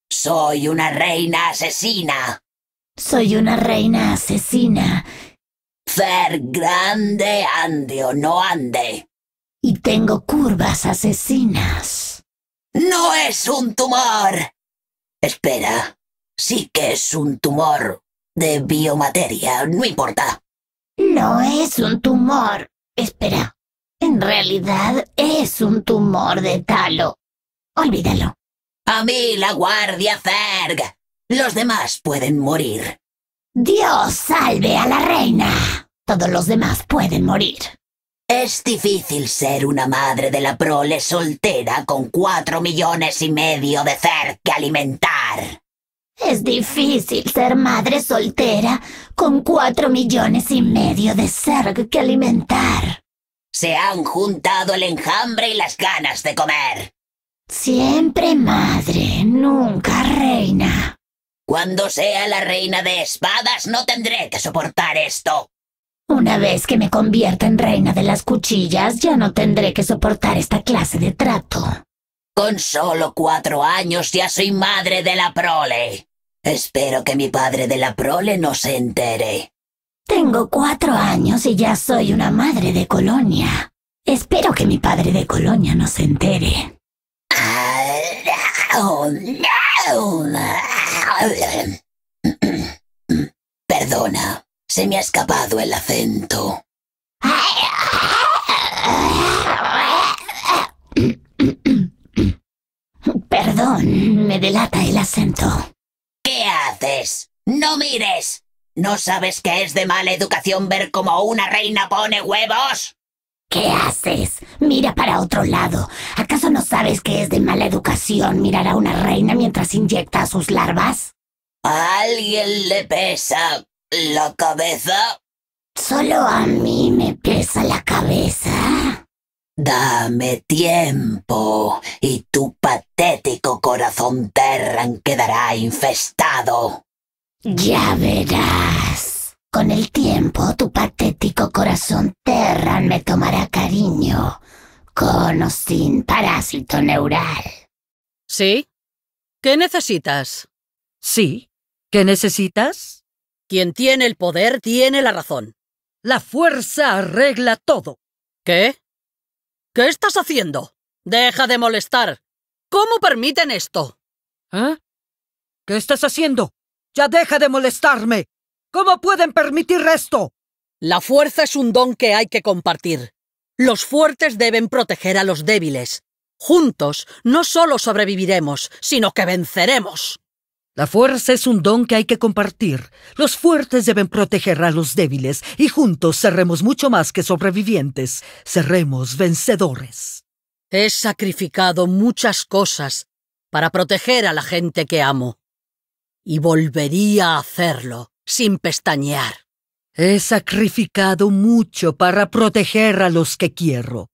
Soy una reina asesina. Soy una reina asesina. Ser grande, ande o no ande. Y tengo curvas asesinas. ¡No es un tumor! Espera, sí que es un tumor de biomateria, no importa. No es un tumor. Espera, en realidad es un tumor de talo. Olvídalo. A mí la guardia, Zerg. Los demás pueden morir. Dios salve a la reina. Todos los demás pueden morir. Es difícil ser una madre de la prole soltera con 4,5 millones de Zerg que alimentar. Es difícil ser madre soltera con 4,5 millones de Zerg que alimentar. Se han juntado el enjambre y las ganas de comer. Siempre madre, nunca reina. Cuando sea la reina de espadas no tendré que soportar esto. Una vez que me convierta en reina de las cuchillas, ya no tendré que soportar esta clase de trato. Con solo 4 años ya soy madre de la prole. Espero que mi padre de la prole no se entere. Tengo 4 años y ya soy una madre de colonia. Espero que mi padre de colonia no se entere. Perdona, se me ha escapado el acento. Perdón, me delata el acento. ¿Qué haces? ¡No mires! ¿No sabes que es de mala educación ver cómo una reina pone huevos? ¿Qué haces? Mira para otro lado. ¿Acaso no sabes que es de mala educación mirar a una reina mientras inyecta a sus larvas? ¿A alguien le pesa la cabeza? Solo a mí me pesa la cabeza. Dame tiempo y tu patético corazón Terran quedará infestado. Ya verás. Con el tiempo, tu patético corazón Terran me tomará cariño, con o sin parásito neural. ¿Sí? ¿Qué necesitas? Sí. ¿Qué necesitas? Quien tiene el poder tiene la razón. La fuerza arregla todo. ¿Qué? ¿Qué estás haciendo? ¡Deja de molestar! ¿Cómo permiten esto? ¿Eh? ¿Qué estás haciendo? ¡Ya deja de molestarme! ¿Cómo pueden permitir esto? La fuerza es un don que hay que compartir. Los fuertes deben proteger a los débiles. Juntos no solo sobreviviremos, sino que venceremos. La fuerza es un don que hay que compartir. Los fuertes deben proteger a los débiles y juntos seremos mucho más que sobrevivientes. Seremos vencedores. He sacrificado muchas cosas para proteger a la gente que amo. Y volvería a hacerlo, sin pestañear. He sacrificado mucho para proteger a los que quiero.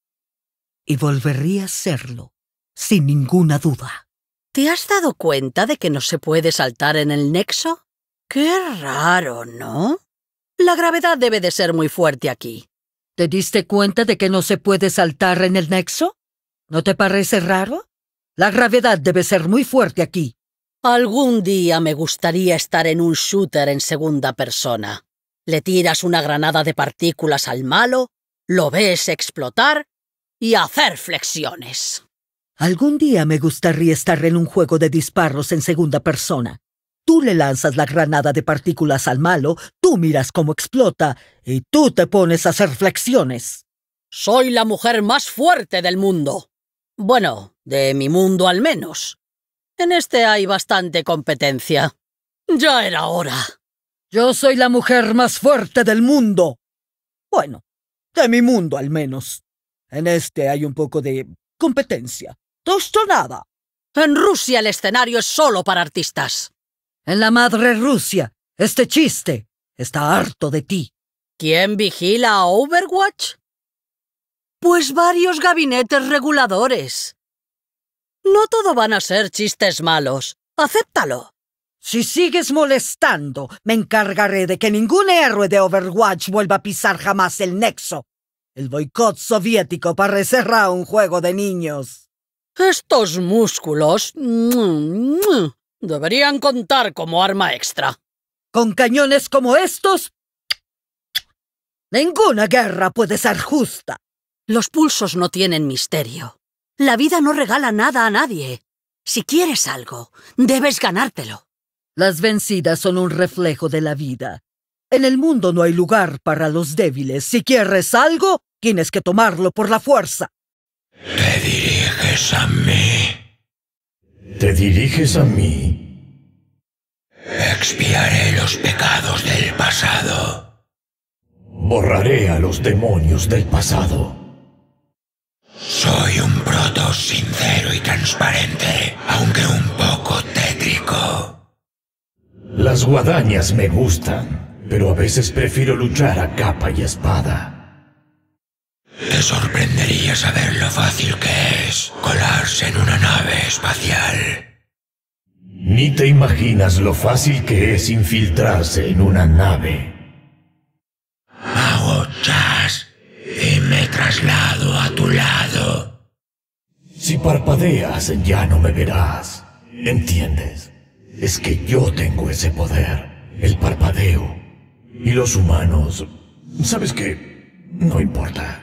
Y volvería a hacerlo, sin ninguna duda. ¿Te has dado cuenta de que no se puede saltar en el nexo? Qué raro, ¿no? La gravedad debe de ser muy fuerte aquí. ¿Te diste cuenta de que no se puede saltar en el nexo? ¿No te parece raro? La gravedad debe ser muy fuerte aquí. Algún día me gustaría estar en un shooter en segunda persona. Le tiras una granada de partículas al malo, lo ves explotar y hacer flexiones. Algún día me gustaría estar en un juego de disparos en segunda persona. Tú le lanzas la granada de partículas al malo, tú miras cómo explota y tú te pones a hacer flexiones. Soy la mujer más fuerte del mundo. Bueno, de mi mundo al menos. En este hay bastante competencia. Ya era hora. Yo soy la mujer más fuerte del mundo. Bueno, de mi mundo al menos. En este hay un poco de competencia. ¡Tostonada! En Rusia el escenario es solo para artistas. En la madre Rusia, este chiste está harto de ti. ¿Quién vigila a Overwatch? Pues varios gabinetes reguladores. No todo van a ser chistes malos. Acéptalo. Si sigues molestando, me encargaré de que ningún héroe de Overwatch vuelva a pisar jamás el nexo. El boicot soviético parecerá un juego de niños. Estos músculos deberían contar como arma extra. Con cañones como estos, ninguna guerra puede ser justa. Los pulsos no tienen misterio. La vida no regala nada a nadie. Si quieres algo, debes ganártelo. Las vencidas son un reflejo de la vida. En el mundo no hay lugar para los débiles. Si quieres algo, tienes que tomarlo por la fuerza. ¿Te diriges a mí? ¿Te diriges a mí? Expiaré los pecados del pasado. Borraré a los demonios del pasado. Soy un Protoss sincero y transparente, aunque un poco tétrico. Las guadañas me gustan, pero a veces prefiero luchar a capa y espada. Te sorprendería saber lo fácil que es colarse en una nave espacial. Ni te imaginas lo fácil que es infiltrarse en una nave. Hago chas y me traslado a tu lado. Si parpadeas, ya no me verás. ¿Entiendes? Es que yo tengo ese poder, el parpadeo. Y los humanos... ¿Sabes qué? No importa.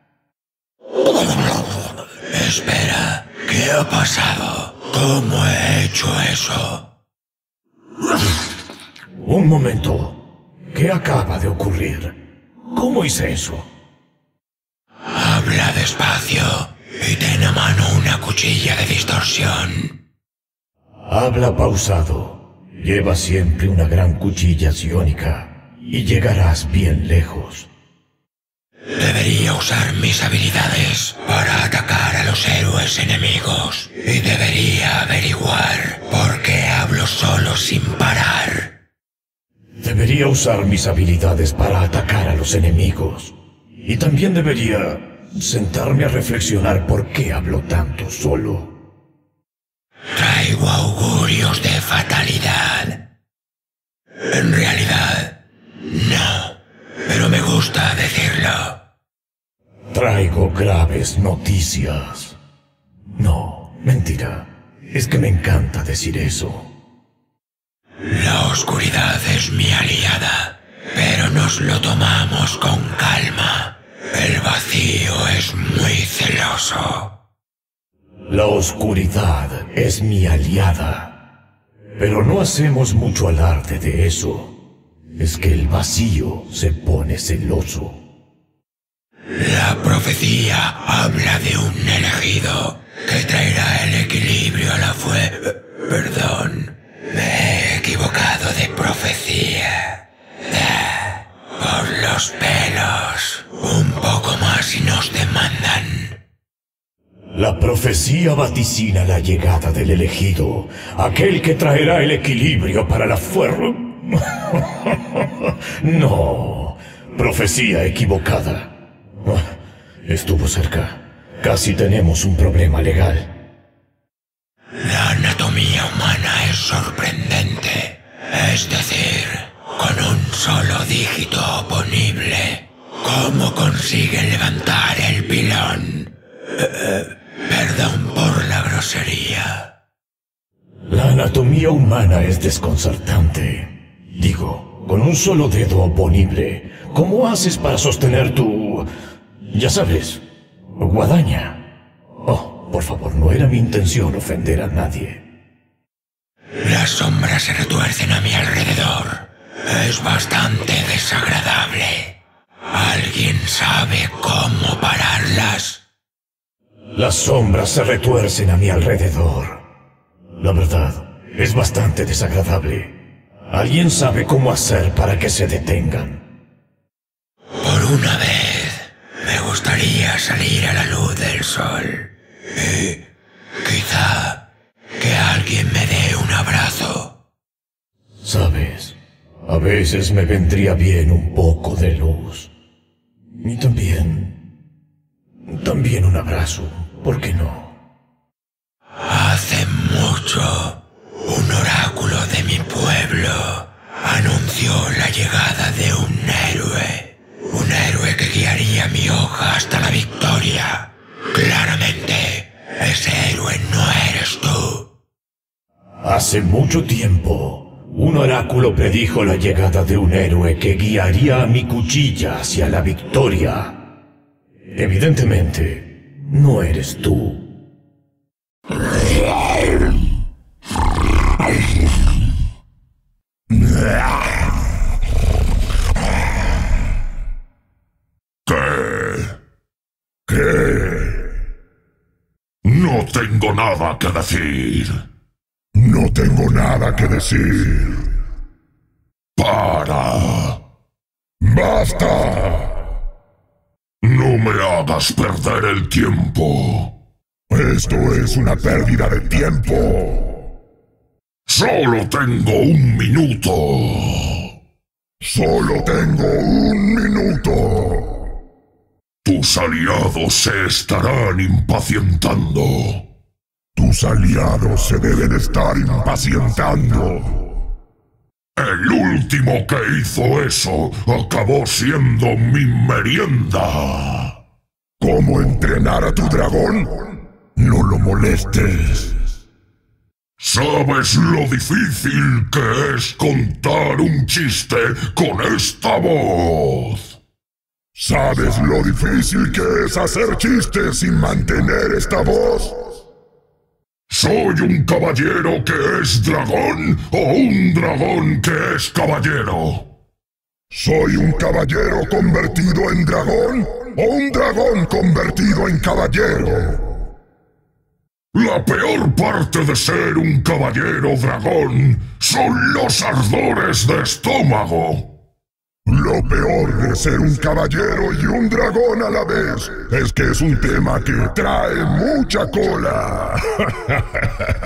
Espera, ¿qué ha pasado? ¿Cómo he hecho eso? Un momento. ¿Qué acaba de ocurrir? ¿Cómo hice eso? Habla despacio y ten a mano una cuchilla de distorsión. Habla pausado. Lleva siempre una gran cuchilla psiónica y llegarás bien lejos. Debería usar mis habilidades para atacar a los héroes enemigos. Y debería averiguar por qué hablo solo sin parar. Debería usar mis habilidades para atacar a los enemigos. Y también debería sentarme a reflexionar por qué hablo tanto solo. Traigo augurios de fatalidad. En realidad, no. Pero me gusta decirlo. Traigo graves noticias. No, mentira. Es que me encanta decir eso. La oscuridad es mi aliada, pero nos lo tomamos con calma. El vacío es muy celoso. La oscuridad es mi aliada. Pero no hacemos mucho alarde de eso. Es que el vacío se pone celoso. La profecía habla de un elegido que traerá el equilibrio a la Perdón, me he equivocado de profecía. Por los pelos. Un poco más y nos demandan. La profecía vaticina la llegada del elegido, aquel que traerá el equilibrio para la fuerza. No, profecía equivocada. Estuvo cerca. Casi tenemos un problema legal. La anatomía humana es sorprendente. Es decir, con un solo dígito oponible, ¿cómo consiguen levantar el pilón? Perdón por la grosería. La anatomía humana es desconcertante. Digo, con un solo dedo oponible, ¿cómo haces para sostener tu... ya sabes, guadaña? Oh, por favor, no era mi intención ofender a nadie. Las sombras se retuercen a mi alrededor. Es bastante desagradable. ¿Alguien sabe cómo pararlas? Las sombras se retuercen a mi alrededor. La verdad, es bastante desagradable. ¿Alguien sabe cómo hacer para que se detengan? Por una vez, me gustaría salir a la luz del sol. Y quizá que alguien me dé un abrazo. Sabes, a veces me vendría bien un poco de luz. Y también un abrazo, ¿por qué no? Hace mucho, un oráculo de mi pueblo anunció la llegada de un héroe que guiaría mi hoja hasta la victoria. Claramente, ese héroe Hace mucho tiempo, un oráculo predijo la llegada de un héroe que guiaría a mi cuchilla hacia la victoria. Evidentemente, no eres tú. ¿Qué? No tengo nada que decir. No tengo nada que decir. ¡Para! ¡Basta! No me hagas perder el tiempo. Esto es una pérdida de tiempo. Solo tengo un minuto. Solo tengo un minuto. Tus aliados se estarán impacientando. Tus aliados se deben estar impacientando. El último que hizo eso acabó siendo mi merienda. ¿Cómo entrenar a tu dragón? No lo molestes. ¿Sabes lo difícil que es contar un chiste con esta voz? ¿Sabes lo difícil que es hacer chistes sin mantener esta voz? ¿Soy un caballero que es dragón o un dragón que es caballero? ¿Soy un caballero convertido en dragón o un dragón convertido en caballero? La peor parte de ser un caballero dragón son los ardores de estómago. Lo peor de ser un caballero y un dragón a la vez es que es un tema que trae mucha cola.